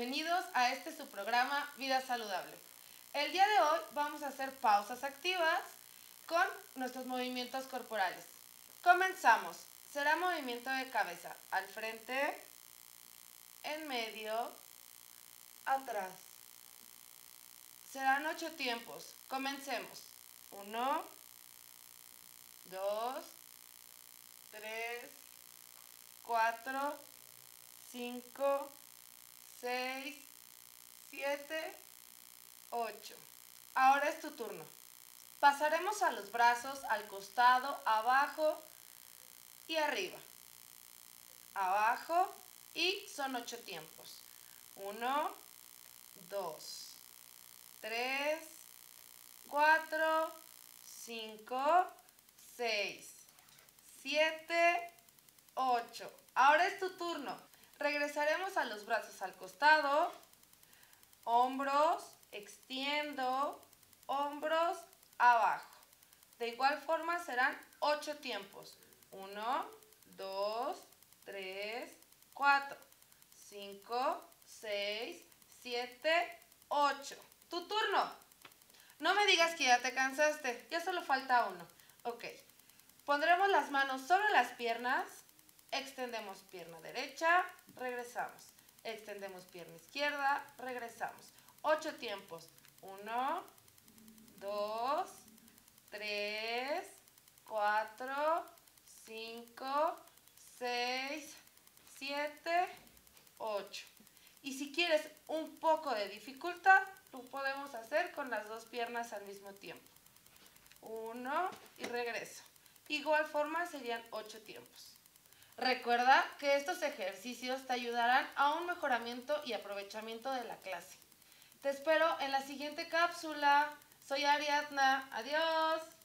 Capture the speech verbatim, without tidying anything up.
bienvenidos a este su programa Vida Saludable. El día de hoy vamos a hacer pausas activas con nuestros movimientos corporales. Comenzamos. Será movimiento de cabeza al frente, en medio, atrás. Serán ocho tiempos. Comencemos. Uno, dos, tres, cuatro, cinco, seis, siete, ocho. Ahora es tu turno. Pasaremos a los brazos al costado, abajo y arriba. Abajo y son ocho tiempos. Uno, dos, tres, cuatro, cinco, seis, siete, ocho. Ahora es tu turno. Regresaremos a los brazos al costado, hombros, extiendo, hombros, abajo. De igual forma serán ocho tiempos. uno, dos, tres, cuatro, cinco, seis, siete, ocho. Tu turno. No me digas que ya te cansaste, ya solo falta uno. Ok. Pondremos las manos sobre las piernas, extendemos pierna derecha, regresamos. Extendemos pierna izquierda, regresamos. Ocho tiempos. Uno, dos, tres, cuatro, cinco, seis, siete, ocho. Y si quieres un poco de dificultad, lo podemos hacer con las dos piernas al mismo tiempo. Uno y regreso. Igual forma serían ocho tiempos. Recuerda que estos ejercicios te ayudarán a un mejoramiento y aprovechamiento de la clase. Te espero en la siguiente cápsula. Soy Ariadna. Adiós.